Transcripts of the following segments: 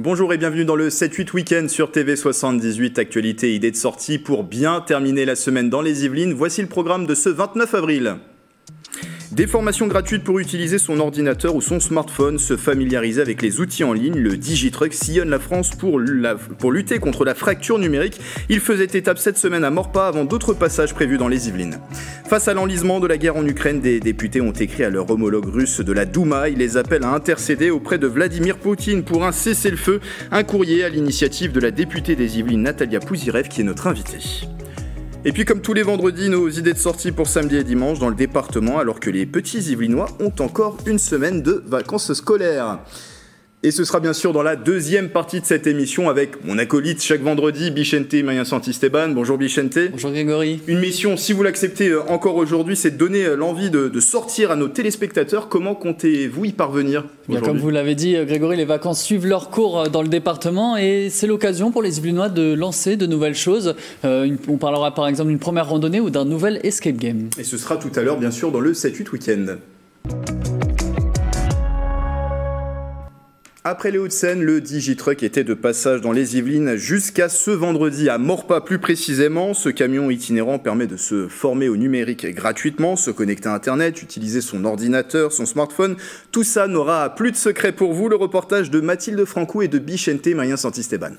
Bonjour et bienvenue dans le 7-8 Week-end sur TV78, actualité et idées de sortie pour bien terminer la semaine dans les Yvelines. Voici le programme de ce 29 avril. Des formations gratuites pour utiliser son ordinateur ou son smartphone, se familiariser avec les outils en ligne. Le DigiTruck sillonne la France pour lutter contre la fracture numérique. Il faisait étape cette semaine à Morpa avant d'autres passages prévus dans les Yvelines. Face à l'enlisement de la guerre en Ukraine, des députés ont écrit à leur homologue russe de la Douma. Ils les appellent à intercéder auprès de Vladimir Poutine pour un cessez-le-feu. Un courrier à l'initiative de la députée des Yvelines, Natalia Pouzirev, qui est notre invitée. Et puis comme tous les vendredis, nos idées de sortie pour samedi et dimanche dans le département, alors que les petits Yvelinois ont encore une semaine de vacances scolaires. Et ce sera bien sûr dans la deuxième partie de cette émission avec mon acolyte chaque vendredi, Bichente Mayen Santisteban. Bonjour Bichente. Bonjour Grégory. Une mission, si vous l'acceptez encore aujourd'hui, c'est de donner l'envie de sortir à nos téléspectateurs. Comment comptez-vous y parvenir aujourd'hui ? Comme vous l'avez dit Grégory, les vacances suivent leur cours dans le département et c'est l'occasion pour les Yvelinois de lancer de nouvelles choses. On parlera par exemple d'une première randonnée ou d'un nouvel escape game. Et ce sera tout à l'heure bien sûr dans le 7-8 Week-end. Après les Hauts-de-Seine, le DigiTruck était de passage dans les Yvelines jusqu'à ce vendredi à Morpa plus précisément. Ce camion itinérant permet de se former au numérique gratuitement, se connecter à Internet, utiliser son ordinateur, son smartphone. Tout ça n'aura plus de secret pour vous. Le reportage de Mathilde Francou et de Bichente Mayen Santisteban.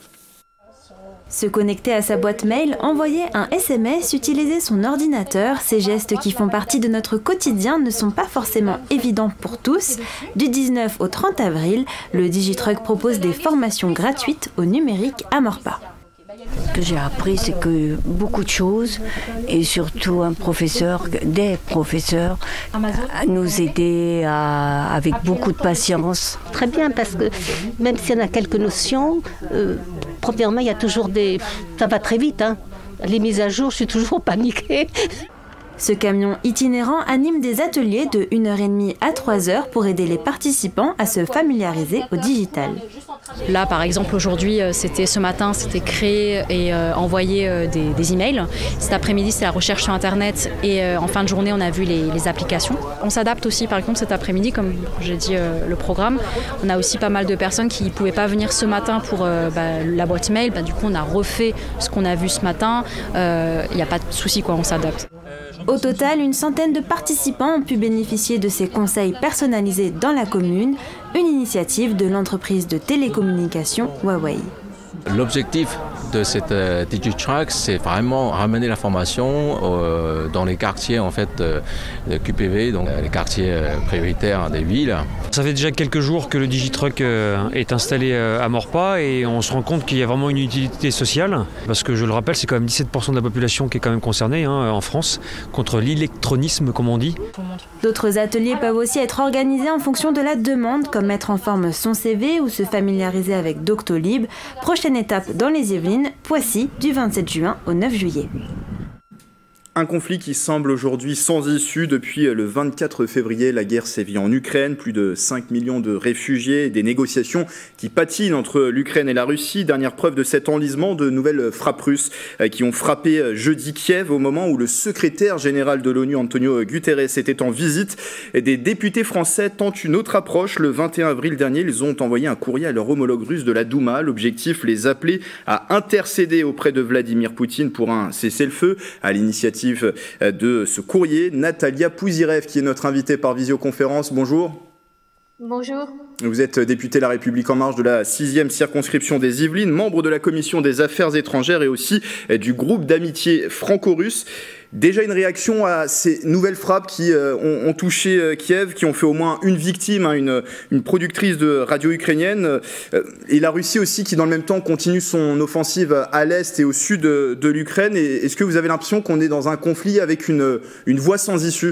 Se connecter à sa boîte mail, envoyer un SMS, utiliser son ordinateur, ces gestes qui font partie de notre quotidien ne sont pas forcément évidents pour tous. Du 19 au 30 avril, le DigiTruck propose des formations gratuites au numérique à Morpa. Ce que j'ai appris, c'est que beaucoup de choses, et surtout des professeurs, à nous aider avec beaucoup de patience. Très bien, parce que même si on a quelques notions, premièrement, il y a toujours ça va très vite, hein. Les mises à jour, je suis toujours paniquée. Ce camion itinérant anime des ateliers de 1h30 à 3h pour aider les participants à se familiariser au digital. Là, par exemple, aujourd'hui, ce matin, c'était créer et envoyer des emails. Cet après-midi, c'est la recherche sur Internet et en fin de journée, on a vu les applications. On s'adapte aussi, par exemple, cet après-midi, comme j'ai dit, le programme. On a aussi pas mal de personnes qui ne pouvaient pas venir ce matin pour la boîte mail. Du coup, on a refait ce qu'on a vu ce matin. Il n'y a pas de souci, on s'adapte. Au total, une centaine de participants ont pu bénéficier de ces conseils personnalisés dans la commune, une initiative de l'entreprise de télécommunications Huawei. L'objectif de cette DigiTruck, c'est vraiment ramener l'information dans les quartiers en fait, de QPV, donc les quartiers prioritaires des villes. Ça fait déjà quelques jours que le DigiTruck est installé à Morpa et on se rend compte qu'il y a vraiment une utilité sociale parce que je le rappelle, c'est quand même 17% de la population qui est quand même concernée en France contre l'électronisme comme on dit. D'autres ateliers peuvent aussi être organisés en fonction de la demande, comme mettre en forme son CV ou se familiariser avec Doctolib. Prochaine étape dans les Yvelines, Poissy, du 27 juin au 9 juillet. Un conflit qui semble aujourd'hui sans issue. Depuis le 24 février, la guerre sévit en Ukraine. Plus de 5 millions de réfugiés et des négociations qui patinent entre l'Ukraine et la Russie. Dernière preuve de cet enlisement, de nouvelles frappes russes qui ont frappé jeudi Kiev au moment où le secrétaire général de l'ONU, Antonio Guterres, était en visite. Des députés français tentent une autre approche. Le 21 avril dernier, ils ont envoyé un courrier à leur homologue russe de la Douma. L'objectif, les appeler à intercéder auprès de Vladimir Poutine pour un cessez-le-feu. À l'initiative de ce courrier, Natalia Pouzirev, qui est notre invitée par visioconférence. Bonjour. Bonjour. Vous êtes députée La République En Marche de la 6e circonscription des Yvelines, membre de la commission des affaires étrangères et aussi du groupe d'amitié franco-russe. Déjà une réaction à ces nouvelles frappes qui ont touché Kiev, qui ont fait au moins une victime, une productrice de radio ukrainienne, et la Russie aussi qui dans le même temps continue son offensive à l'est et au sud de l'Ukraine. Est-ce que vous avez l'impression qu'on est dans un conflit avec une voie sans issue ?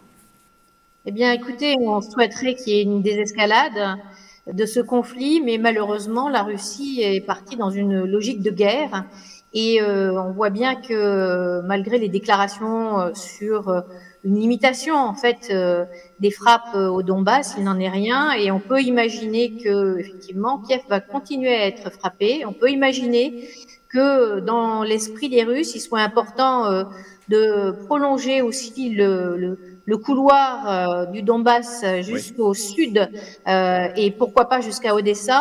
Eh bien, écoutez, on souhaiterait qu'il y ait une désescalade de ce conflit, mais malheureusement, la Russie est partie dans une logique de guerre. Et on voit bien que malgré les déclarations sur une limitation en fait des frappes au Donbass, il n'en est rien. Et on peut imaginer que effectivement Kiev va continuer à être frappé. On peut imaginer que dans l'esprit des Russes, il soit important de prolonger aussi le couloir du Donbass jusqu'au sud et pourquoi pas jusqu'à Odessa.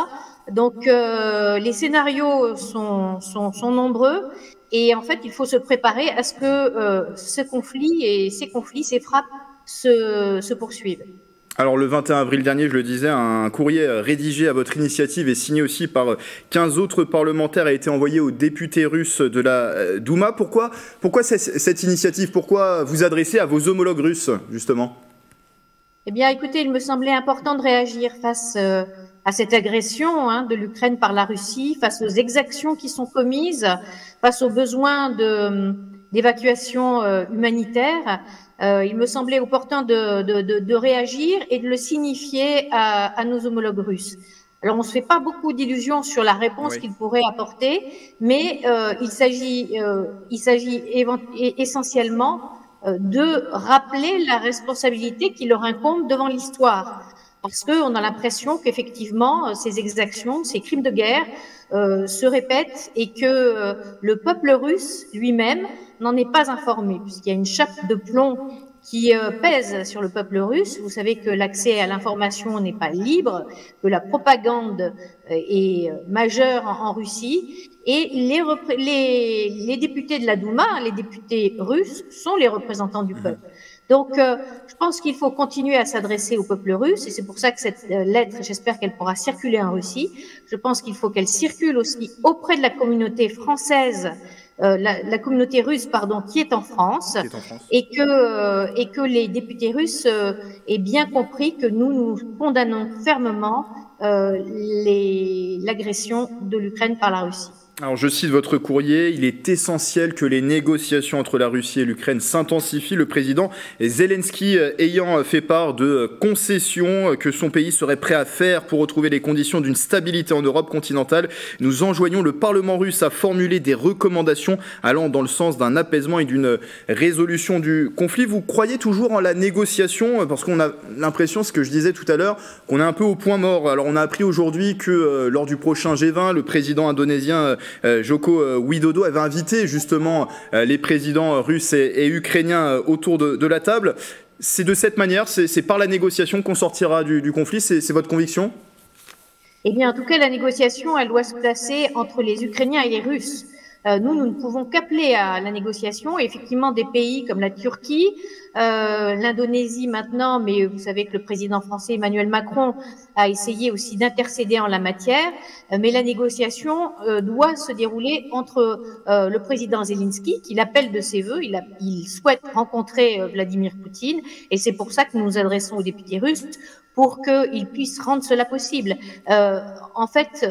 Donc les scénarios sont nombreux et en fait il faut se préparer à ce que ce conflit et ces frappes se poursuivent. Alors le 21 avril dernier, je le disais, un courrier rédigé à votre initiative et signé aussi par 15 autres parlementaires a été envoyé aux députés russes de la Douma. Pourquoi cette initiative? Pourquoi vous adresser à vos homologues russes, justement? Eh bien, écoutez, il me semblait important de réagir face à cette agression de l'Ukraine par la Russie, face aux exactions qui sont commises, face aux besoins d'évacuation humanitaire. Il me semblait opportun de réagir et de le signifier à nos homologues russes. Alors, on ne se fait pas beaucoup d'illusions sur la réponse qu'ils pourraient apporter, mais il s'agit essentiellement de rappeler la responsabilité qui leur incombe devant l'histoire. Parce qu'on a l'impression qu'effectivement, ces exactions, ces crimes de guerre se répètent et que le peuple russe lui-même n'en est pas informé, puisqu'il y a une chape de plomb qui pèse sur le peuple russe. Vous savez que l'accès à l'information n'est pas libre, que la propagande est majeure en Russie, et les députés de la Douma, les députés russes, sont les représentants du peuple. Donc, je pense qu'il faut continuer à s'adresser au peuple russe, et c'est pour ça que cette lettre, j'espère qu'elle pourra circuler en Russie. Je pense qu'il faut qu'elle circule aussi auprès de la communauté française, la communauté russe, pardon, qui est en France, et que les députés russes aient bien compris que nous condamnons fermement l'agression de l'Ukraine par la Russie. Alors je cite votre courrier, il est essentiel que les négociations entre la Russie et l'Ukraine s'intensifient, le président Zelensky ayant fait part de concessions que son pays serait prêt à faire pour retrouver les conditions d'une stabilité en Europe continentale. Nous enjoignons le Parlement russe à formuler des recommandations allant dans le sens d'un apaisement et d'une résolution du conflit. Vous croyez toujours en la négociation? Parce qu'on a l'impression, ce que je disais tout à l'heure, qu'on est un peu au point mort. Alors on a appris aujourd'hui que lors du prochain G20, le président indonésien Joko Widodo avait invité justement les présidents russes et ukrainiens autour de la table. C'est de cette manière, c'est par la négociation qu'on sortira du conflit, c'est votre conviction? Eh bien, en tout cas, la négociation, elle doit se placer entre les Ukrainiens et les Russes. Nous ne pouvons qu'appeler à la négociation. Et effectivement, des pays comme la Turquie, l'Indonésie maintenant, mais vous savez que le président français Emmanuel Macron a essayé aussi d'intercéder en la matière. Mais la négociation doit se dérouler entre le président Zelensky, qui l'appelle de ses vœux. Il souhaite rencontrer Vladimir Poutine, et c'est pour ça que nous nous adressons aux députés russes pour qu'ils puissent rendre cela possible. En fait,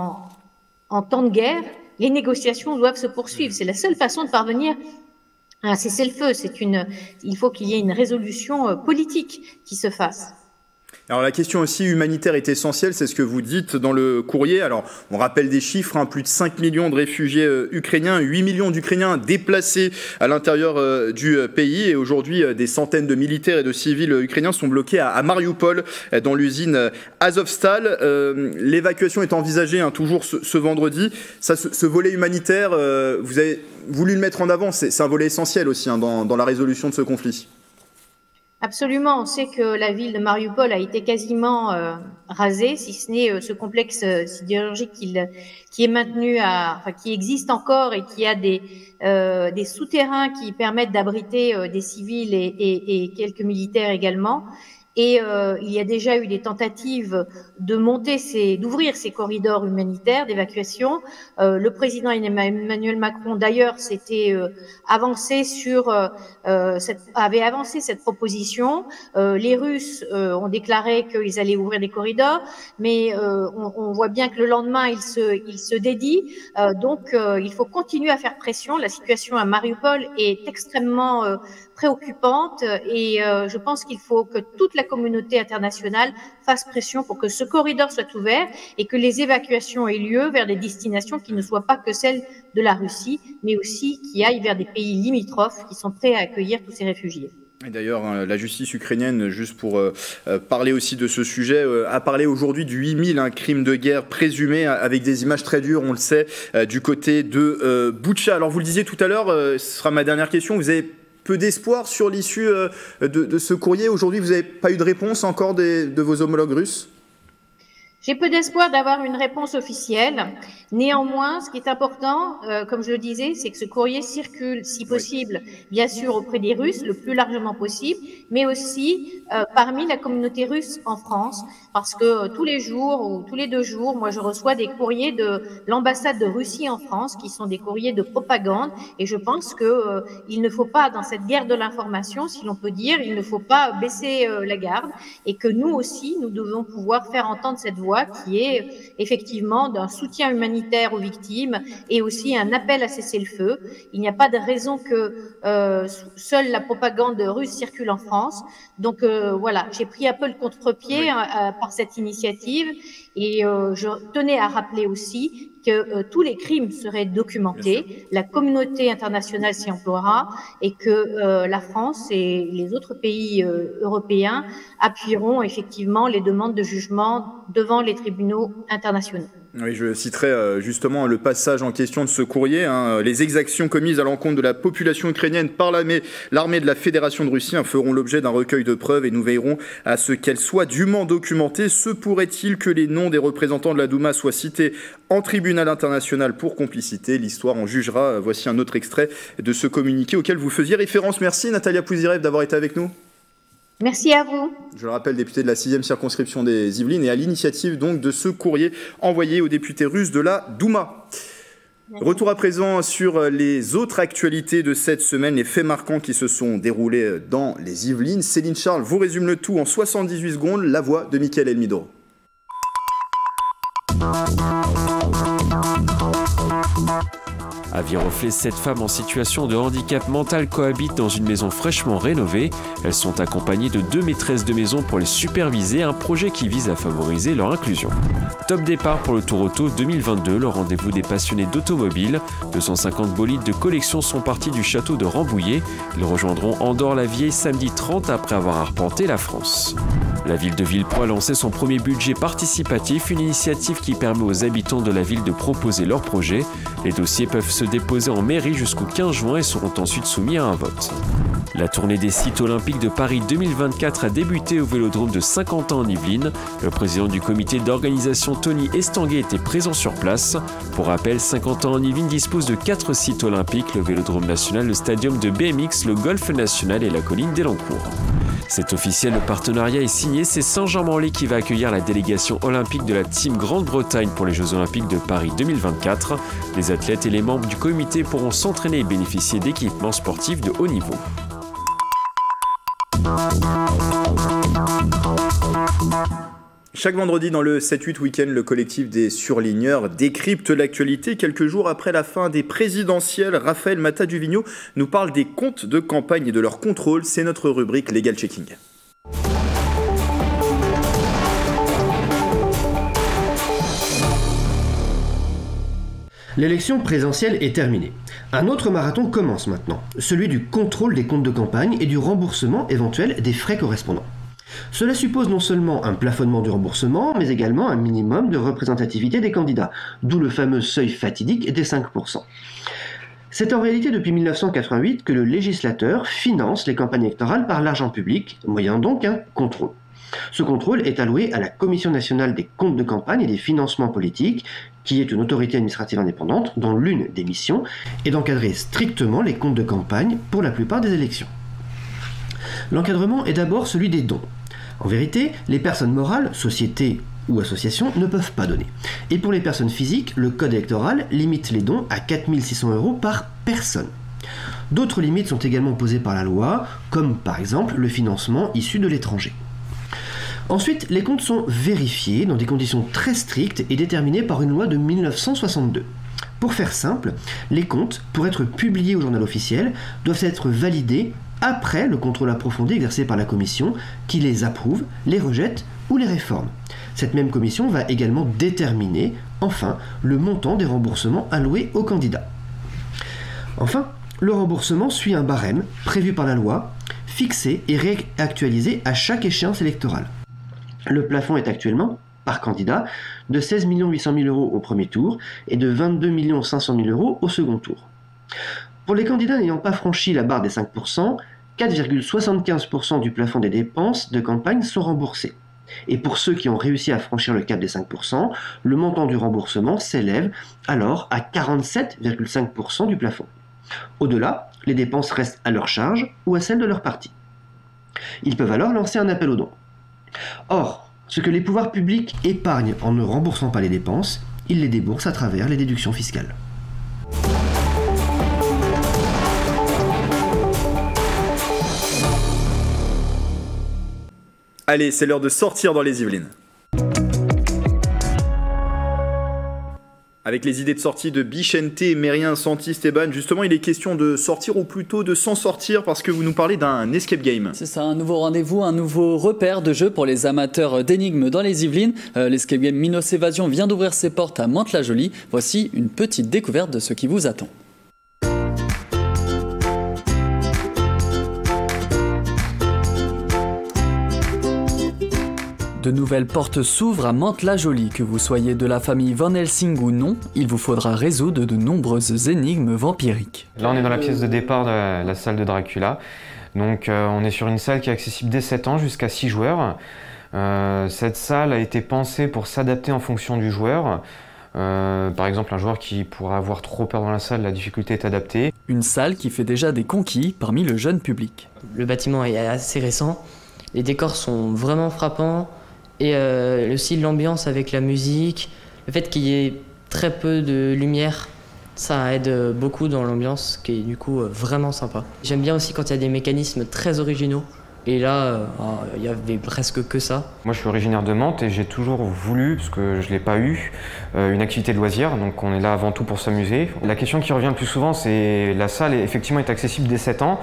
en temps de guerre, les négociations doivent se poursuivre. C'est la seule façon de parvenir à un cessez-le-feu. Il faut qu'il y ait une résolution politique qui se fasse. Alors la question aussi humanitaire est essentielle, c'est ce que vous dites dans le courrier. Alors on rappelle des chiffres, plus de 5 millions de réfugiés ukrainiens, 8 millions d'Ukrainiens déplacés à l'intérieur du pays. Et aujourd'hui, des centaines de militaires et de civils ukrainiens sont bloqués à Mariupol, dans l'usine Azovstal. L'évacuation est envisagée toujours ce vendredi. Ça, ce volet humanitaire, vous avez voulu le mettre en avant, c'est un volet essentiel aussi dans la résolution de ce conflit. Absolument, on sait que la ville de Mariupol a été quasiment rasée, si ce n'est ce complexe sidérurgique qui est maintenu, qui existe encore et qui a des souterrains qui permettent d'abriter des civils et quelques militaires également. Et il y a déjà eu des tentatives d'ouvrir ces corridors humanitaires d'évacuation. Le président Emmanuel Macron, d'ailleurs, avait avancé cette proposition. Les Russes ont déclaré qu'ils allaient ouvrir des corridors, mais on voit bien que le lendemain, ils se dédient. Donc, il faut continuer à faire pression. La situation à Mariupol est extrêmement préoccupante et je pense qu'il faut que toute la communauté internationale fasse pression pour que ce corridor soit ouvert et que les évacuations aient lieu vers des destinations qui ne soient pas que celles de la Russie, mais aussi qui aillent vers des pays limitrophes qui sont prêts à accueillir tous ces réfugiés. Et d'ailleurs, la justice ukrainienne, juste pour parler aussi de ce sujet, a parlé aujourd'hui de 8000 crimes de guerre présumés, avec des images très dures, on le sait, du côté de Boutcha. Alors vous le disiez tout à l'heure, ce sera ma dernière question, vous avez peu d'espoir sur l'issue de ce courrier. Aujourd'hui, vous n'avez pas eu de réponse encore de vos homologues russes? J'ai peu d'espoir d'avoir une réponse officielle. Néanmoins, ce qui est important, comme je le disais, c'est que ce courrier circule, si possible, bien sûr auprès des Russes, le plus largement possible, mais aussi parmi la communauté russe en France, parce que tous les jours ou tous les 2 jours, moi je reçois des courriers de l'ambassade de Russie en France, qui sont des courriers de propagande, et je pense que il ne faut pas, dans cette guerre de l'information, si l'on peut dire, il ne faut pas baisser la garde, et que nous aussi, nous devons pouvoir faire entendre cette voix qui est effectivement d'un soutien humanitaire aux victimes et aussi un appel à cesser le feu. Il n'y a pas de raison que seule la propagande russe circule en France. Donc voilà, j'ai pris un peu le contre-pied par cette initiative et je tenais à rappeler aussi que tous les crimes seraient documentés, la communauté internationale s'y emploiera et que la France et les autres pays européens appuieront effectivement les demandes de jugement devant les tribunaux internationaux. Oui, je citerai justement le passage en question de ce courrier. Les exactions commises à l'encontre de la population ukrainienne par l'armée de la Fédération de Russie feront l'objet d'un recueil de preuves et nous veillerons à ce qu'elles soient dûment documentées. Se pourrait-il que les noms des représentants de la Douma soient cités en tribunal international pour complicité? L'histoire en jugera. Voici un autre extrait de ce communiqué auquel vous faisiez référence. Merci Natalia Pouzirev d'avoir été avec nous. Merci à vous. Je le rappelle, député de la 6e circonscription des Yvelines et à l'initiative donc de ce courrier envoyé aux députés russes de la Douma. Retour à présent sur les autres actualités de cette semaine, les faits marquants qui se sont déroulés dans les Yvelines. Céline Charles vous résume le tout en 78 secondes, la voix de Mickaël Elmidoro. À Viroflay, 7 femmes en situation de handicap mental cohabitent dans une maison fraîchement rénovée. Elles sont accompagnées de 2 maîtresses de maison pour les superviser, un projet qui vise à favoriser leur inclusion. Top départ pour le Tour Auto 2022, le rendez-vous des passionnés d'automobile. 250 bolides de collection sont partis du château de Rambouillet. Ils rejoindront Andorre-la-Vieille samedi 30 après avoir arpenté la France. La ville de Villeproy a lancé son premier budget participatif, une initiative qui permet aux habitants de la ville de proposer leurs projets. Les dossiers peuvent se déposer en mairie jusqu'au 15 juin et seront ensuite soumis à un vote. La tournée des sites olympiques de Paris 2024 a débuté au Vélodrome de Saint-Quentin en Yvelines. Le président du comité d'organisation Tony Estanguet était présent sur place. Pour rappel, Saint-Quentin en Yvelines dispose de 4 sites olympiques, le Vélodrome national, le stadium de BMX, le golf national et la colline d'Elancourt. C'est officiel, le partenariat est signé, c'est Saint-Jean-Morlaix qui va accueillir la délégation olympique de la Team Grande-Bretagne pour les Jeux Olympiques de Paris 2024. Les athlètes et les membres du comité pourront s'entraîner et bénéficier d'équipements sportifs de haut niveau. Chaque vendredi dans le 7-8 Week-end, le collectif des surligneurs décrypte l'actualité. Quelques jours après la fin des présidentielles, Raphaël Matta-Duvigneau nous parle des comptes de campagne et de leur contrôle. C'est notre rubrique Legal Checking. L'élection présidentielle est terminée. Un autre marathon commence maintenant, celui du contrôle des comptes de campagne et du remboursement éventuel des frais correspondants. Cela suppose non seulement un plafonnement du remboursement, mais également un minimum de représentativité des candidats, d'où le fameux seuil fatidique des 5%. C'est en réalité depuis 1988 que le législateur finance les campagnes électorales par l'argent public, moyennant donc un contrôle. Ce contrôle est alloué à la Commission nationale des comptes de campagne et des financements politiques, qui est une autorité administrative indépendante dont l'une des missions est d'encadrer strictement les comptes de campagne pour la plupart des élections. L'encadrement est d'abord celui des dons. En vérité, les personnes morales, sociétés ou associations ne peuvent pas donner. Et pour les personnes physiques, le code électoral limite les dons à 4 600 € par personne. D'autres limites sont également posées par la loi, comme par exemple le financement issu de l'étranger. Ensuite, les comptes sont vérifiés dans des conditions très strictes et déterminées par une loi de 1962. Pour faire simple, les comptes, pour être publiés au journal officiel, doivent être validés après le contrôle approfondi exercé par la commission qui les approuve, les rejette ou les réforme. Cette même commission va également déterminer, enfin, le montant des remboursements alloués aux candidats. Enfin, le remboursement suit un barème prévu par la loi, fixé et réactualisé à chaque échéance électorale. Le plafond est actuellement, par candidat, de 16 800 000 € au premier tour et de 22 500 000 € au second tour. Pour les candidats n'ayant pas franchi la barre des 5%, 4,75% du plafond des dépenses de campagne sont remboursés. Et pour ceux qui ont réussi à franchir le cap des 5%, le montant du remboursement s'élève alors à 47,5% du plafond. Au-delà, les dépenses restent à leur charge ou à celle de leur partie. Ils peuvent alors lancer un appel aux dons. Or, ce que les pouvoirs publics épargnent en ne remboursant pas les dépenses, ils les déboursent à travers les déductions fiscales. Allez, c'est l'heure de sortir dans les Yvelines. Avec les idées de sortie de Bichente, Mérien, Santi, Esteban, justement, il est question de sortir ou plutôt de s'en sortir parce que vous nous parlez d'un escape game. C'est ça, un nouveau rendez-vous, un nouveau repère de jeu pour les amateurs d'énigmes dans les Yvelines. L'escape game Minos Évasion vient d'ouvrir ses portes à Mantes-la-Jolie. Voici une petite découverte de ce qui vous attend. De nouvelles portes s'ouvrent à Mantes-la-Jolie. Que vous soyez de la famille Van Helsing ou non, il vous faudra résoudre de nombreuses énigmes vampiriques. Là, on est dans la pièce de départ de la salle de Dracula. Donc, on est sur une salle qui est accessible dès 7 ans jusqu'à 6 joueurs. Cette salle a été pensée pour s'adapter en fonction du joueur. Par exemple, un joueur qui pourrait avoir trop peur dans la salle, la difficulté est adaptée. Une salle qui fait déjà des conquis parmi le jeune public. Le bâtiment est assez récent, les décors sont vraiment frappants. Et aussi l'ambiance avec la musique, le fait qu'il y ait très peu de lumière, ça aide beaucoup dans l'ambiance qui est du coup vraiment sympa. J'aime bien aussi quand il y a des mécanismes très originaux. Et là, il y avait presque que ça. Moi, je suis originaire de Mantes et j'ai toujours voulu, parce que je ne l'ai pas eu, une activité de loisir. Donc, on est là avant tout pour s'amuser. La question qui revient le plus souvent, c'est la salle effectivement est accessible dès 7 ans,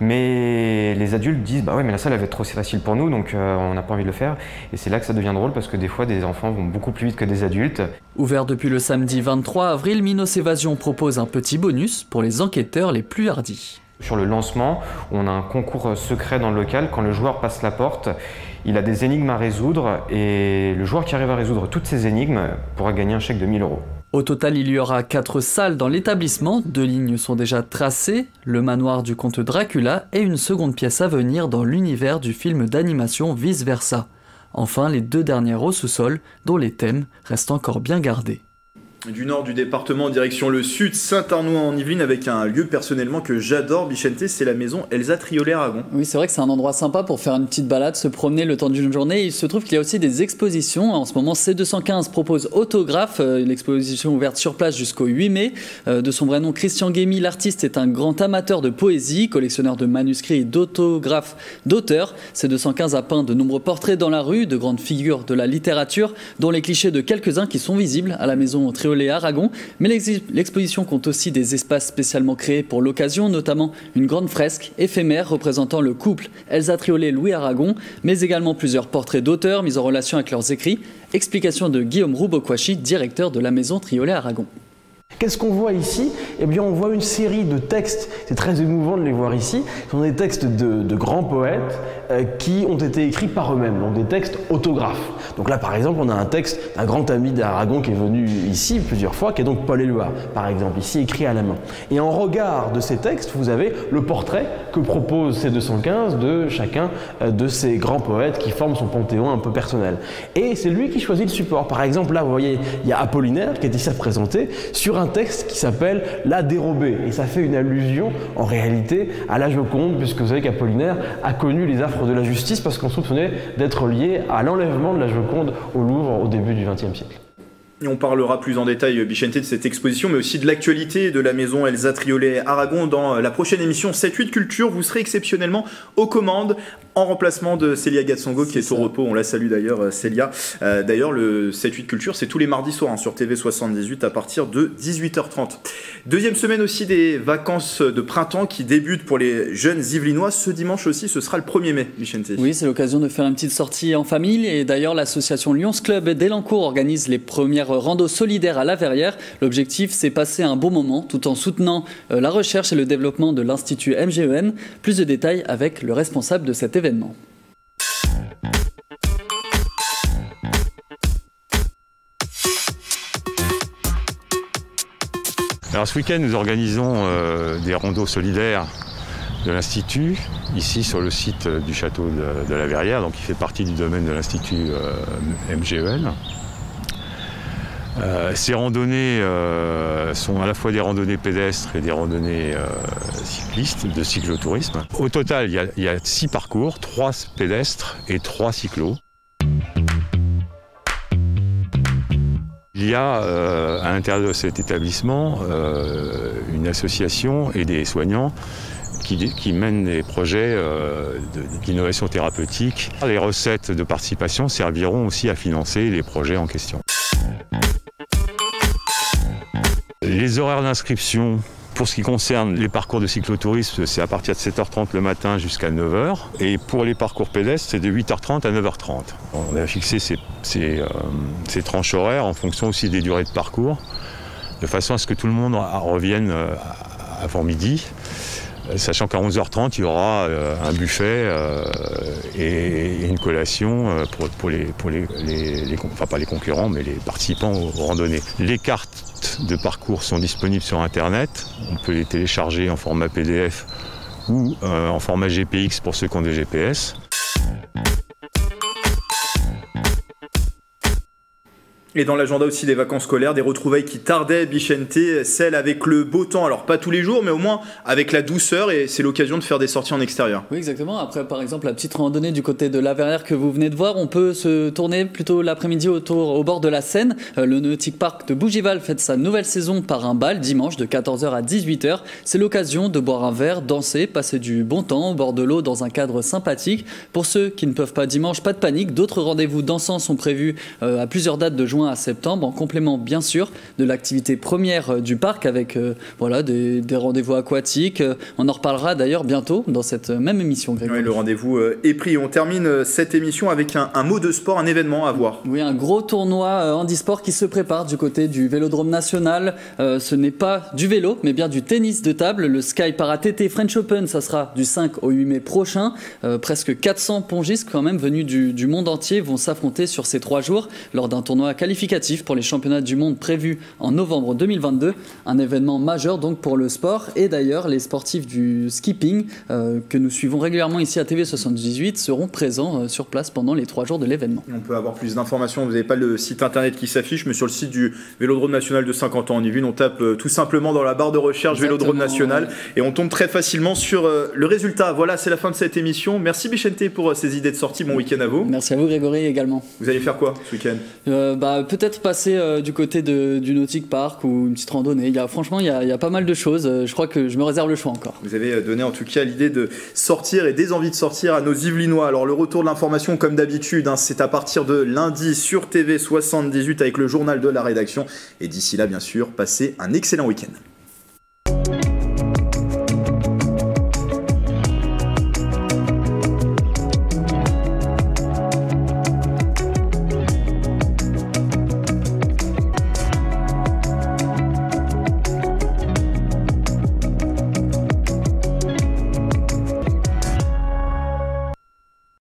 mais les adultes disent bah ouais, mais la salle elle va être trop facile pour nous, donc on n'a pas envie de le faire. Et c'est là que ça devient drôle parce que des fois, des enfants vont beaucoup plus vite que des adultes. Ouvert depuis le samedi 23 avril, Minos Évasion propose un petit bonus pour les enquêteurs les plus hardis. Sur le lancement, on a un concours secret dans le local. Quand le joueur passe la porte, il a des énigmes à résoudre et le joueur qui arrive à résoudre toutes ces énigmes pourra gagner un chèque de 1 000 €. Au total, il y aura 4 salles dans l'établissement. 2 lignes sont déjà tracées, le manoir du comte Dracula et une seconde pièce à venir dans l'univers du film d'animation Vice Versa. Enfin, les 2 dernières au sous-sol, dont les thèmes restent encore bien gardés. Du nord du département en direction le sud, Saint-Arnoux en Yvelines, avec un lieu personnellement que j'adore, Bichente, c'est la maison Elsa Triolet-Aragon. Oui, c'est vrai que c'est un endroit sympa pour faire une petite balade, se promener le temps d'une journée. Il se trouve qu'il y a aussi des expositions. En ce moment, C215 propose Autographe, l'exposition ouverte sur place jusqu'au 8 mai. De son vrai nom, Christian Guémy, l'artiste est un grand amateur de poésie, collectionneur de manuscrits et d'autographes d'auteurs. C215 a peint de nombreux portraits dans la rue, de grandes figures de la littérature, dont les clichés de quelques-uns qui sont visibles à la maison Triolet-Aragon. Mais l'exposition compte aussi des espaces spécialement créés pour l'occasion, notamment une grande fresque éphémère représentant le couple Elsa Triolet-Louis Aragon, mais également plusieurs portraits d'auteurs mis en relation avec leurs écrits. Explication de Guillaume Roubokwachi, directeur de la maison Triolet-Aragon. Qu'est-ce qu'on voit ici? Eh bien, on voit une série de textes, c'est très émouvant de les voir ici, ce sont des textes de grands poètes qui ont été écrits par eux-mêmes, donc des textes autographes. Donc là, par exemple, on a un texte d'un grand ami d'Aragon qui est venu ici plusieurs fois, qui est donc Paul Éluard, par exemple, ici écrit à la main. Et en regard de ces textes, vous avez le portrait que propose C215 de chacun de ces grands poètes qui forment son panthéon un peu personnel. Et c'est lui qui choisit le support. Par exemple, là, vous voyez, il y a Apollinaire qui est ici représenté sur un texte qui s'appelle La Dérobée. Et ça fait une allusion, en réalité, à la Joconde, puisque vous savez qu'Apollinaire a connu les affres de la justice parce qu'on soupçonnait d'être lié à l'enlèvement de la Joconde au Louvre au début du XXe siècle. Et on parlera plus en détail, Bichente, de cette exposition, mais aussi de l'actualité de la maison Elsa Triolet-Aragon dans la prochaine émission 7-8 Culture. Vous serez exceptionnellement aux commandes en remplacement de Célia Gatsongo qui est au repos. On la salue d'ailleurs, Célia. D'ailleurs, le 7-8 Culture, c'est tous les mardis soirs sur TV 78 à partir de 18h30. Deuxième semaine aussi des vacances de printemps qui débutent pour les jeunes Yvelinois. Ce dimanche aussi, ce sera le 1er mai, Bichente. Oui, c'est l'occasion de faire une petite sortie en famille. Et d'ailleurs, l'association Lions Club d'Elancourt organise les premières rando solidaire à La Verrière. L'objectif, c'est passer un bon moment tout en soutenant la recherche et le développement de l'Institut MGEN. Plus de détails avec le responsable de cet événement. Alors ce week-end, nous organisons des randos solidaires de l'Institut, ici sur le site du château de la Verrière, donc il fait partie du domaine de l'Institut MGEL. Ces randonnées sont à la fois des randonnées pédestres et des randonnées cyclistes, de cyclotourisme. Au total, il y a 6 parcours, 3 pédestres et 3 cyclos. Il y a à l'intérieur de cet établissement une association et des soignants qui mènent des projets d'innovation thérapeutique. Les recettes de participation serviront aussi à financer les projets en question. Les horaires d'inscription, pour ce qui concerne les parcours de cyclotourisme, c'est à partir de 7h30 le matin jusqu'à 9h. Et pour les parcours pédestres, c'est de 8h30 à 9h30. On a fixé ces tranches horaires en fonction aussi des durées de parcours, de façon à ce que tout le monde revienne avant midi. Sachant qu'à 11h30, il y aura un buffet et une collation pour enfin pas les concurrents, mais les participants aux randonnées. Les cartes de parcours sont disponibles sur Internet. On peut les télécharger en format PDF ou en format GPX pour ceux qui ont des GPS. Et dans l'agenda aussi des vacances scolaires, des retrouvailles qui tardaient, Bichente, celles avec le beau temps, alors pas tous les jours, mais au moins avec la douceur, et c'est l'occasion de faire des sorties en extérieur. Oui, exactement. Après, par exemple, la petite randonnée du côté de la Verrière que vous venez de voir, on peut se tourner plutôt l'après-midi au bord de la Seine. Le Nautique Park de Bougival fête sa nouvelle saison par un bal dimanche de 14h à 18h. C'est l'occasion de boire un verre, danser, passer du bon temps au bord de l'eau dans un cadre sympathique. Pour ceux qui ne peuvent pas dimanche, pas de panique. D'autres rendez-vous dansants sont prévus à plusieurs dates de juin à septembre, en complément bien sûr de l'activité première du parc avec des rendez-vous aquatiques. On en reparlera d'ailleurs bientôt dans cette même émission, Grégory. Oui, le rendez-vous est pris. On termine cette émission avec un mot de sport, un événement à voir. Oui, un gros tournoi handisport qui se prépare du côté du Vélodrome National. Ce n'est pas du vélo, mais bien du tennis de table. Le Sky Para TT French Open, ça sera du 5 au 8 mai prochain. Presque 400 pongistes quand même venus du monde entier vont s'affronter sur ces 3 jours lors d'un tournoi qualificatif pour les championnats du monde prévus en novembre 2022. Un événement majeur donc pour le sport. Et d'ailleurs, les sportifs du skipping que nous suivons régulièrement ici à TV78 seront présents sur place pendant les 3 jours de l'événement. On peut avoir plus d'informations. Vous n'avez pas le site internet qui s'affiche, mais sur le site du Vélodrome National de Saint-Quentin-en-Yvelines, on tape tout simplement dans la barre de recherche Vélodrome National et on tombe très facilement sur le résultat. Voilà, c'est la fin de cette émission. Merci Bichente pour ces idées de sortie. Bon week-end à vous. Merci à vous Grégory également. Vous allez faire quoi ce week-end? Peut-être passer du côté du Nautique Park ou une petite randonnée. Franchement, il y a pas mal de choses. Je crois que je me réserve le choix encore. Vous avez donné en tout cas l'idée de sortir et des envies de sortir à nos Yvelinois. Alors le retour de l'information comme d'habitude, c'est à partir de lundi sur TV78 avec le journal de la rédaction. Et d'ici là, bien sûr, passez un excellent week-end.